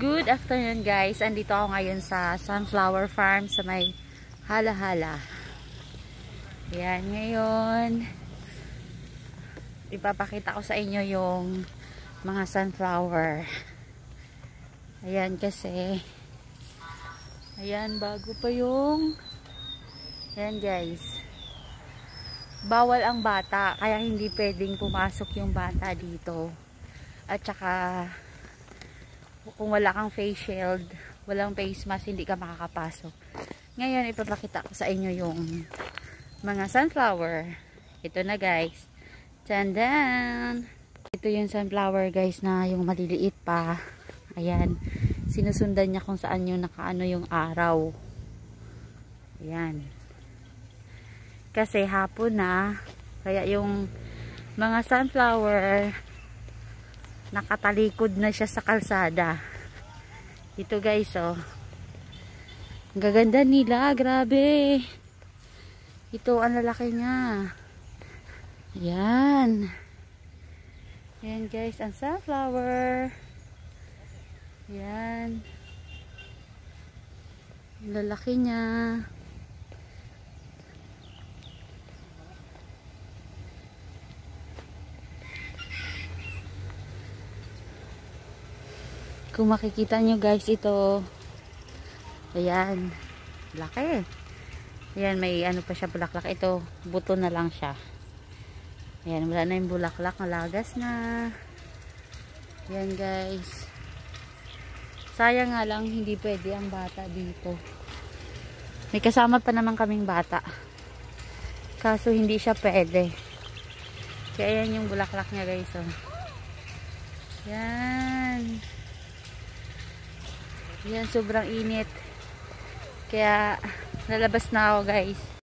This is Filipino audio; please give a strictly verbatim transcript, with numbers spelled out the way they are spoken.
Good afternoon guys. Andito ako ngayon sa sunflower farm sa may Hala-Hala. Ayan, ngayon ipapakita ko sa inyo yung mga sunflower. Ayan kasi ayan, bago pa yung ayan guys. Bawal ang bata, kaya hindi pwedeng pumasok yung bata dito. At saka kung wala kang face shield, walang face mask, hindi ka makakapasok. Ngayon, ipapakita ko sa inyo yung mga sunflower. Ito na guys. Tandan! Ito yung sunflower guys na yung maliliit pa. Ayan. Sinusundan niya kung saan yung nakaano yung araw. Ayan. Kasi hapon na, kaya yung mga sunflower nakatalikod na siya sa kalsada. Ito guys, oh. Ang gaganda nila, grabe. Ito, ang lalaki niya. Ayan. Ayan guys, ang sunflower. Ayan. Ang lalaki niya. Kung makikita nyo guys, ito ayan, laki. Ayan, may ano pa siya, bulaklak. Ito, buto na lang siya. Ayan, wala na yung bulaklak, malagas na. Ayan guys, sayang nga lang hindi pwede ang bata dito. May kasama pa naman kaming bata, kaso hindi siya pwede. Kaya ayan yung bulaklak niya guys, oh. Ayan. Yan, sobrang init. Kaya, lalabas na ako guys.